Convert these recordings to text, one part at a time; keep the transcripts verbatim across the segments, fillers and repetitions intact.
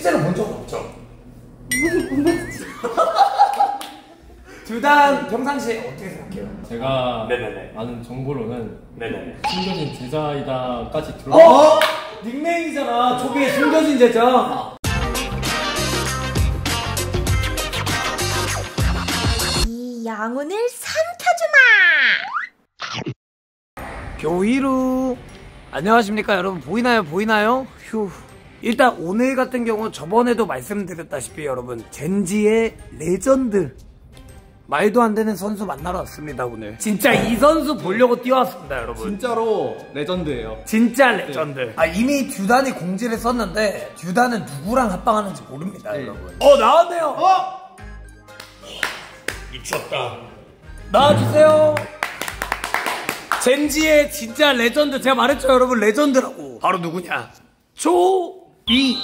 실제로 본 적 없죠? 듀단 평상시에 어떻게 생각해요? 제가 네네네. 아는 정보로는 네네네. 숨겨진 제자이다까지 들어. 어? 닉네임이잖아. 초비의 숨겨진 제자. 이 양운을 삼켜주마. 교이루. 안녕하십니까 여러분. 보이나요 보이나요? 휴. 일단 오늘 같은 경우 저번에도 말씀드렸다시피 여러분 젠지의 레전드 말도 안 되는 선수 만나러 왔습니다. 오늘 진짜 이 선수 보려고 뛰어왔습니다 여러분. 진짜로 레전드예요. 진짜 레전드. 네. 아 이미 듀단이 공지를 썼는데 듀단은 누구랑 합방하는지 모릅니다. 네. 여러분. 어 나왔네요. 어? 미쳤다. 나와주세요. 젠지의 진짜 레전드. 제가 말했죠 여러분 레전드라고. 바로 누구냐? 조이.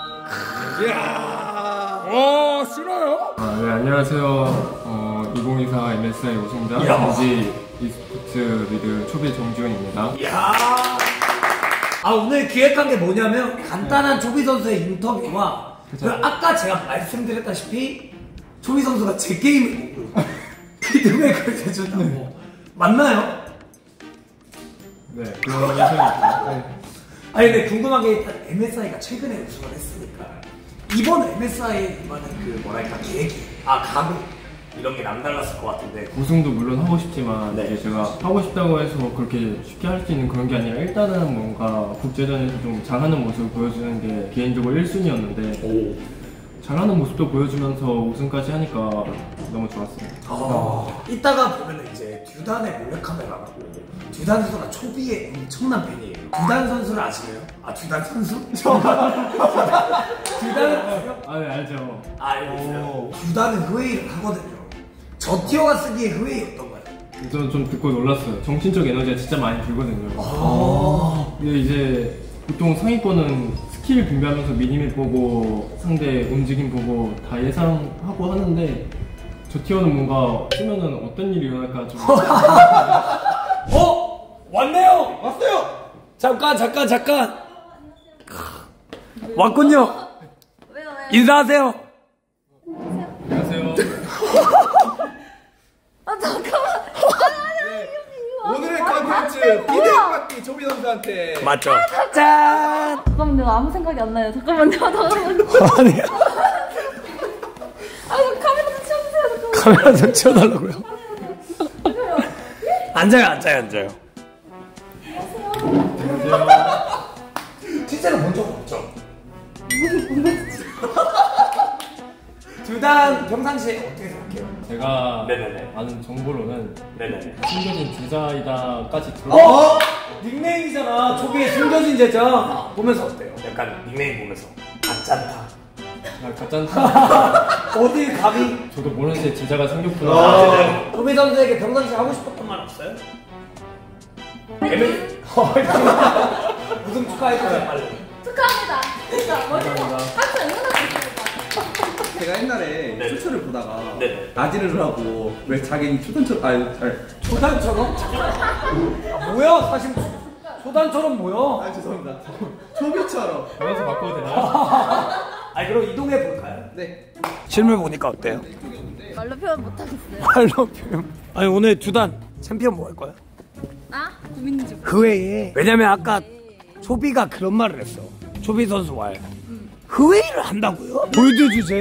이야. 어 싫어요? 아, 네 안녕하세요. 어, 이천이십사 엠에스아이 우승자 젠지 e스포츠 리드 초비 정지훈입니다. 이야. 아 오늘 기획한 게 뭐냐면 간단한 초비 선수의 인터뷰와 그 아까 제가 말씀드렸다시피 초비 선수가 제 게임을 보고 피드백을 해준다고. 맞나요? 네 그런 예상이 있습니다. 네. 아니 근데 궁금한 게 일단 엠에스아이가 최근에 우승을 했으니까 이번 엠에스아이만의 그 뭐랄까 계획이 아 각오 이런 게 남달랐을 것 같은데. 우승도 물론 하고 싶지만 네. 이제 제가 하고 싶다고 해서 그렇게 쉽게 할 수 있는 그런 게 아니라 일단은 뭔가 국제전에서 좀 잘하는 모습을 보여주는 게 개인적으로 일 순위였는데 오. 잘하는 모습도 보여주면서 우승까지 하니까 너무 좋았어요. 어, 이따가 보면 이제 듀단의 몰래카메라라고. 듀단 선수가 초비의 엄청난 팬이에요. 듀단 선수를 아시나요? 아 듀단 선수? 듀단은 아세요? 아 네 알죠. 아 알겠어요. 듀단은 흐웨이를 하거든요. 저 티어가 쓰기에 흐웨이 어떤가요? 저는 좀 듣고 놀랐어요. 정신적 에너지가 진짜 많이 들거든요. 아 근데 이제 보통 상위권은 스킬 분배하면서 미니맵 보고 상대 움직임 보고 다 예상하고 하는데 저 티어는 뭔가 쓰면은 어떤 일이 일어날까 좀. 어? 왔네요! 왔어요! 잠깐 잠깐 잠깐 왔군요. 왜요 왜요? 인사하세요. 안녕하세요. 아 잠깐만. 오늘의 컨텐츠 피드백받기 초비 선수한테. 맞죠? 짠! 잠깐만요 아무 생각이 안 나요. 잠깐만요. 잠깐만요. 아니 아 카메라 좀 치워주세요. 잠깐만. 카메라 좀 치워달라고요. 앉아요 앉아요 앉아요. 실제로 본 적 없죠? 듀단 평상시에 어떻게 생각해요? 제가 네네네. 아는 정보로는 네네네. 숨겨진 제자이다까지 들어. 어? 닉네임이잖아. 초비의 숨겨진 제자. 보면서 어때요? 약간 닉네임 보면서 가짠다. 아, 가짠다. 어딜 감히? 저도 모르는 새 제자가 생겼구나. 아, 초비 선수에게 평상시에 하고 싶었던 말 없어요? 애매. 우승 축하해주세요 빨리. 축하합니다. 진짜 머리가 감사합니다. 한참 응원하고 제가 옛날에 네. 추천을 보다가 네네. 나지를 하고 왜 자기는 추천처럼 아니 아니 초단처럼? 아, 뭐야 사실 초단처럼 뭐야? 아 죄송합니다. 초비처럼. 변호사 바꿔도 되나요? 아니 그럼 이동해 볼까요? 네. 실물 보니까 어때요? 말로 표현 못하겠어요. 말로 표현. 아니 오늘 듀단 챔피언 뭐 할 거야? 아 고민 중. 그 외에 왜냐면 아까 초비가 그런 말을 했어. 초비 선수 말 흐웨이를 한다고요? 골드 주제?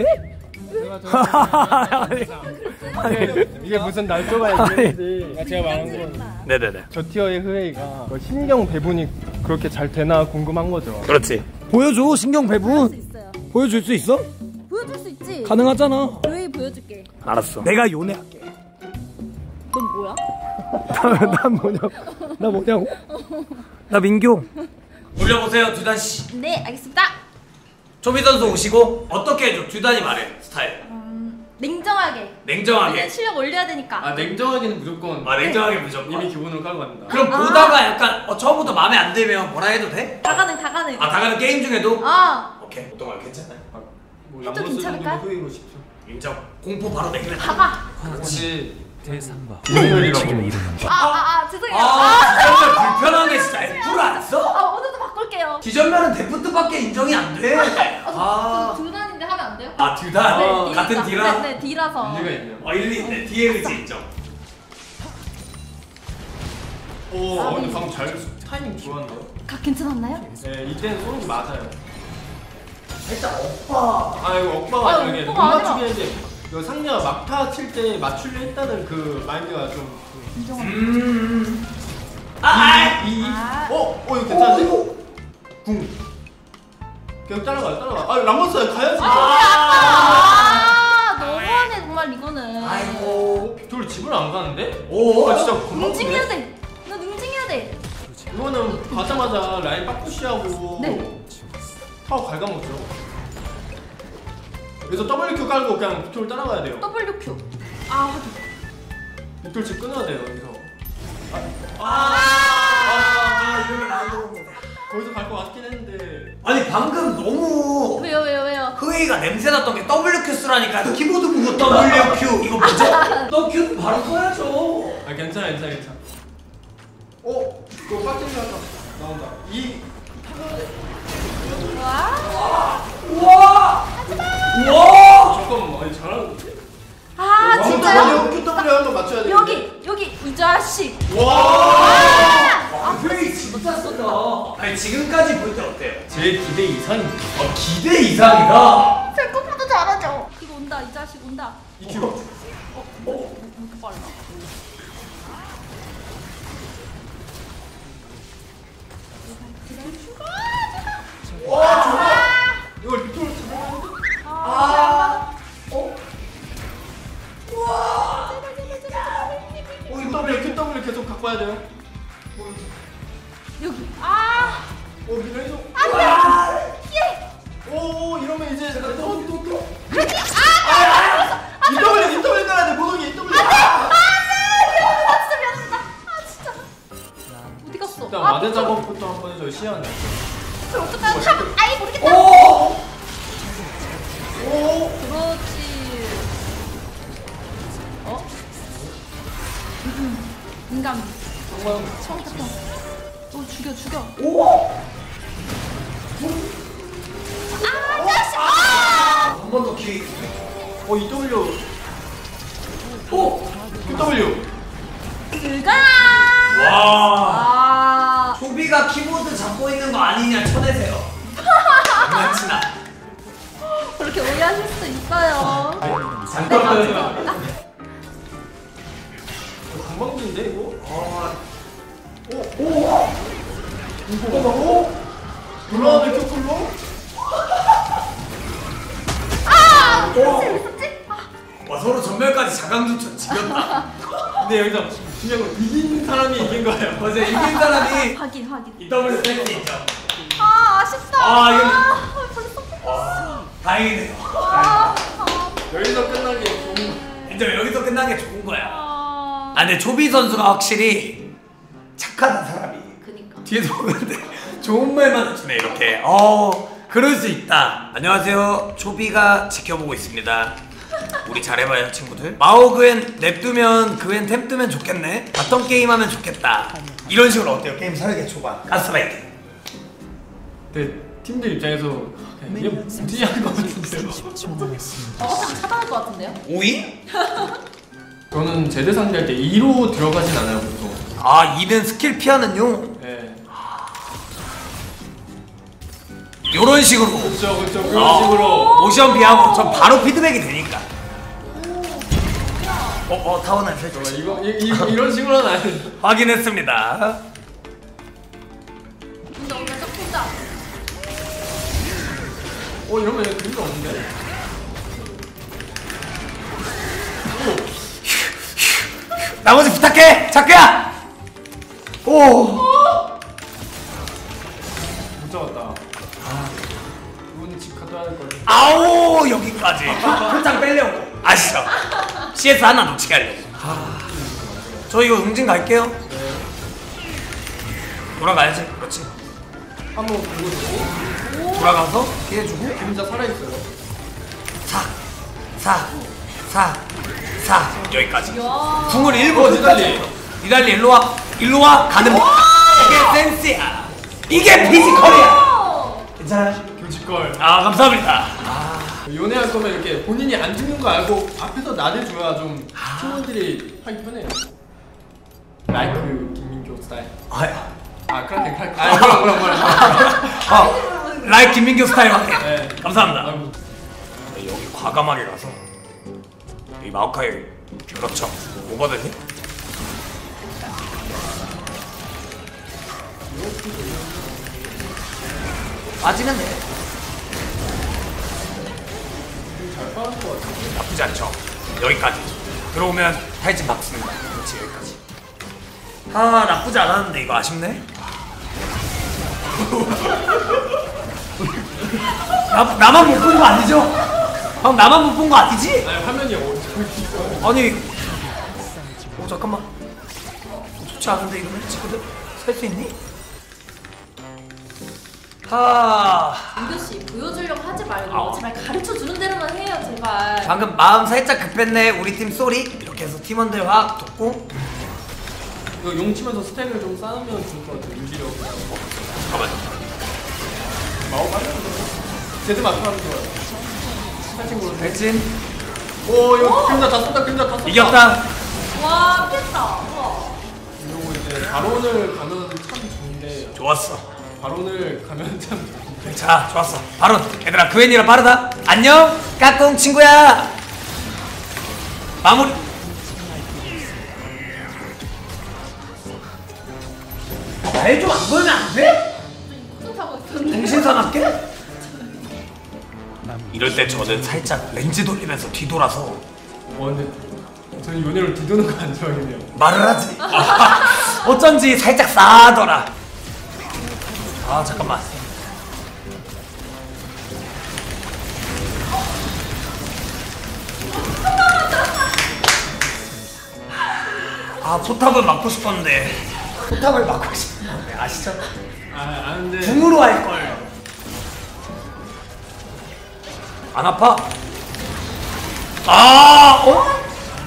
아니, 아니, 이게 무슨 날조가 있는지 제가 말한 건 네네네. 저 티어의 흐웨이가 신경 배분이 그렇게 잘 되나 궁금한 거죠. 그렇지. 보여줘 신경 할 수 배분. 있어요. 보여줄 수 있어? 보여줄 수 있지. 가능하잖아. 왜 보여줄게. 알았어. 내가 요네할게. 넌 뭐야? 난 뭐냐고? 나 뭐냐고? 나 민규. 올려보세요 듀단 씨. 네 알겠습니다. 초비 선수 오시고 어떻게 해줘? 듀단이 말해 스타일. 음, 냉정하게. 냉정하게. 이제 실력 올려야 되니까. 아 냉정하게는 무조건. 아 냉정하게 무조건. 이미 기본으로 깔고 간다. 그럼 아. 보다가 약간 어, 처음부터 마음에 안 들면 뭐라 해도 돼? 다 가능 다 가능. 아 다가는 게임 중에도? 아 오케이. 어떤 말 괜찮아요? 아, 뭐 해도 괜찮을까요? 흐웨이로 십초. 인정. 공포 바로 내기면 다가. 혹시 대상과 이름이라고. 아아 아, 죄송해요. 아 디전면 불편하네 진짜. F를 안 써? 아 오늘도 바꿀게요. 디전면은 데프트밖에 인정이 안 돼. 아 아, 둘 다? 어, 같은 D라? 네, 네, D라서. 일리가 있네요. 어, 일리 있네. D의 의지 인정. 오, 어, 근데 방금 잘 타이밍 좋았네요. 각 괜찮았나요? 네, 이때는 쏘는 게 맞아요. 살짝 오빠. 아, 이거 억바가 아, 아니라 이게 못 억바가 아니라. 맞추게 했는데 이거 상대가 막타 칠 때 맞추려 했다는 그 마인드가 좀. 인정합니다. 음. 아, 아, 이, 이, 아. 어, 어, 이거 괜찮은데? 궁. 계속 따라가요, 따라가. 아, 람버스 가야지. 아, 너무하네 정말 이거는. 아이고. 둘 집을 안 가는데? 오. 아, 진짜 겁나 응징해야 크네. 돼. 너 응징해야 돼. 이거는 가자마자 라인 빡푸시하고 네. 타워 갉아먹죠. 그래서 더블유 깔고 그냥 빅토를 따라가야 돼요. 더블유 큐. 아 확인. 빅토를 집 끊어야 돼요, 여기서. 아, 아, 이러면 안 되는 거기서 갈 것 같긴 했는데. 아니, 방금 너무 왜요 왜요 왜요? 흐웨이가 냄새 났던 게 더블유큐 쓰라니까 키보드 보고 더블유큐 이거 뭐지? 더큐 바로 써야죠. 아, 괜찮아, 괜찮아, 괜찮아. 어? 이거 빠진 거 하나 나온다. 이. 와. 우와! 우와! 잠깐만, 아니, 잘하는데? 아 진짜요? 큐 더블유 한번 맞춰야 돼. 여기 여기 이 자식. 와! 아, 흐웨이 진짜 쏜다. 아니, 지금까지 볼 때 어때요? 제 기대 이상입니다. 어, 기대 이상이다. 생각보다 잘하죠. 이거 온다 이 자식 온다. 이 큐. 어? 왜 이렇게 빨라? 와, 좋아. 이걸 빅토를 잡아야 돼. 아. 어? 우와! 어, 이 더블유, 큐 더블유 계속 갖고 와야 돼요. 여기. 아. 어, 미래에서. 안돼. 예. 오, 이러면 이제 또, 또, 또. 그렇지. 아. 이 더블유, 이 더블유 깔아야 돼, 모독이 이 더블유. 아 진짜 미안합니다. 아 진짜. 어디 갔어? 일단 아, 마대 빅토르. 작업부터 한번 해줘, 시야는. 저 어떡하지? 참, 아이 모르겠다. 오! 오! 그렇지. 어? 음, 인간. 처음부터. 너 죽여 죽여. 우와! 아 자식. 아! 한 번 더 기회. 어, 이 더블유. 오! 이 더블유. 그가. 와! 아. 초비가 키보드 잡고 있는 거 아니냐 쳐내세요. 장난치나. 그렇게 오해하실 수도 있어요. 잠깐만요. 건방진데, 이거? 어, 오! 오! 이거 봐, 오! 올라가는 큐플로? 아! 재밌었지? 아. 와, 서로 전멸까지 자강두천 지렸다. 근데 여기서 중요한 건 이긴 사람이 이긴 거예요. 맞아, 이긴 사람이 확인 확인. 이 더블유 센스 있죠. 아 아쉽다. 아, 이거- 아, 벌써. 와, 다행이네요. 아, 아, 여기서 끝난 게 좋은 거. 이제 여기서 끝난 게 좋은 거야. 아. 아, 근데 초비 선수가 확실히 착하다, 사람이. 그니까. 뒤에서 보는데 좋은 말만 해주네, 이렇게. 어, 그럴 수 있다. 안녕하세요. 초비가 지켜보고 있습니다. 우리 잘해봐요, 친구들. 마오 그웬 냅두면 그웬 템 뜨면 좋겠네. 바텀 게임 하면 좋겠다. 이런 식으로 어때요? 게임 설계 초반. 가스라이팅. 근데 팀들 입장에서 그냥 이게 무리한 거 같은데요. 어, 어차피 차단할 것 같은데요? 오 위? 저는 제드 상대할 때 이로 들어가진 않아요, 보통. 아, 이는 스킬 피하는요? 네. 요런 식으로. 그렇죠, 그렇죠. 그런 어. 식으로. 모션 피하고 전 바로 피드백이 되니까. 어, 어, 타워는 어, 살짝 이거 이, 이, 이런 식으로는 아니. 확인했습니다. 근데 오늘 좀 보자. 어, 이러면 그림이 없는데. 나머지 부탁해, 자크야. 오. 못 잡았다. 아, 이분 집 갔다 와야 될 걸. 아오, 여기까지. 풀장 빼려고. 아시죠? 씨에스 하나 놓치게 하려고. 아, 저 이거 응징 갈게요. 돌아가야지. 그렇지. 한번 보고 주고. 돌아가서 피해주고. 그림자 살아있어요. 사, 사, 사, 사. 여기까지. 야. 궁을 일부 니달리. 니달리 일로 와. 일로 와. 가는 거. 이게 센스야. 이게 피지컬이야. 오! 괜찮아요? 교집걸. 아, 감사합니다. 아, 연애할 거면 이렇게 본인이 안 죽는 거 알고 앞에서 나대줘야 좀 팀원들이 하기 편해요. 라이크 김민교 스타일. 아야. 아 그렇게 할 거. 아 그럼 그럼 그럼. 아, 라이 김민규 스타일 확인. 네. 감사합니다. 아이고. 여기 과감하게라서 이 마오카이 그렇죠. 뭐거든요? 빠지면 돼. 잘 빠른 거 같아. 나쁘지 않죠. 여기까지. 들어오면 탈진 박습니다. 그렇지 여기까지. 아 나쁘지 않았는데 이거 아쉽네. 나, 나만 못 본 거 아니죠? 형 나만 못 본 거 아니지? 아니 화면이 어디 있어? 아니 어 잠깐만 좋지 않은데 이러면 친구들 살 수 있니? 하 민규씨 보여주려고 하지 말고 아. 제발 가르쳐주는 대로만 해요 제발. 방금 마음 살짝 급했네. 우리 팀 쏘리 이렇게 해서 팀원들 확 돋고. 이거 용 치면서 스택을 좀 쌓으면 좋을 것 같아. 유지력. 잠깐만 마오 빨리 제드 마크 하면 좋아요. 스타팅으로. 백진 오 이거 그림자 다 쏜다. 그림자 다 쏜다. 이겼다. 와 깼다. 우와. 이러고 이제 바론을 가면 참 좋은데 좋았어. 바론을 가면 참 좋은데. 자 좋았어. 바로 얘들아 그웬이라 빠르다. 안녕 까꿍 친구야. 마무리. 날 좀 안 걸면 안 돼? 코트 타고 있었는데. 정신사납게? 이럴 때 저는 살짝 렌즈 돌리면서 뒤돌아서 와 근데 저는 연애를 뒤도는 거 안 좋아하겠네요. 말을 하지. 어쩐지 살짝 싸하더라. 아 잠깐만. 아 포탑을 막고 싶었는데 포탑을 막고 싶었는데 아시죠? 아 아는데. 궁으로 할걸. 안 아파? 아 어?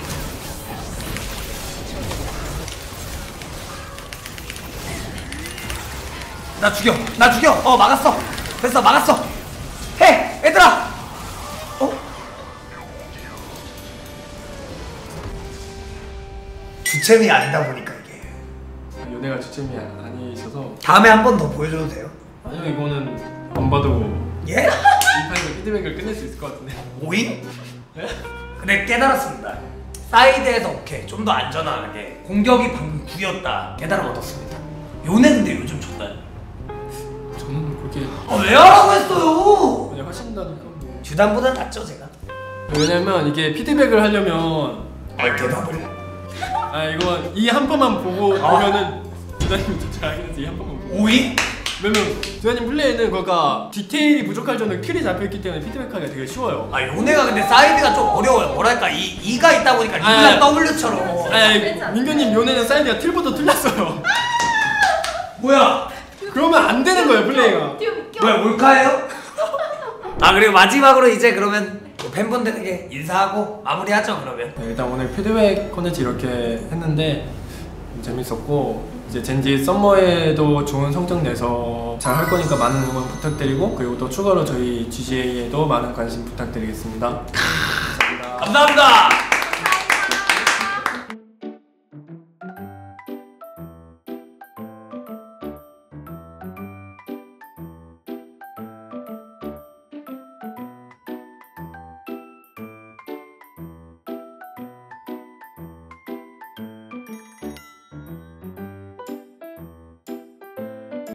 나 죽여 나 죽여 어 막았어 됐어 막았어 해 얘들아 어? 주챔이 아니다 보니까 이게 연애가 주점이 아니셔서. 다음에 한 번 더 보여줘도 돼요? 아니요 이거는 안 봐도 예? 이 판에서 피드백을 끝낼 수 있을 것 같은데. 오인? 네? 근데 깨달았습니다. 사이드에서 오케이 좀 더 안전하게 공격이 방금 구였다 깨달음 얻었습니다. 요네 근데 요즘 좋다. 저는 그렇게 아, 왜 하라고 했어요? 그냥 하신다니까 뭐. 주단보다 낫죠 제가? 왜냐면 이게 피드백을 하려면 아 대답을 아 이거 이 한 번만 보고 아. 보면은 주단님 더 잘하겠는데 이 한 번만 보고. 오인? 왜냐면 주단님 플레이는 그러니까 디테일이 부족할 정도로 킬이 잡혀있기 때문에 피드백하기가 되게 쉬워요. 아 요네가 근데 사이드가 좀 어려워요. 뭐랄까 이 이가 있다 보니까 아, 리랑 아. W처럼. 아니 민규님 요네는 사이드가 틸보다 틀렸어요. 뭐야? 그러면 안 되는 거예요 플레이가. 뛰어 웃겨. 뭐야 몰카예요? 아 그리고 마지막으로 이제 그러면 팬분들에게 인사하고 마무리하죠 그러면. 네, 일단 오늘 피드백 콘텐츠 이렇게 했는데 재밌었고 이제 젠지 썸머에도 좋은 성적 내서 잘 할 거니까 많은 응원 부탁드리고 그리고 또 추가로 저희 지지에이에도 많은 관심 부탁드리겠습니다. 감사합니다. 감사합니다.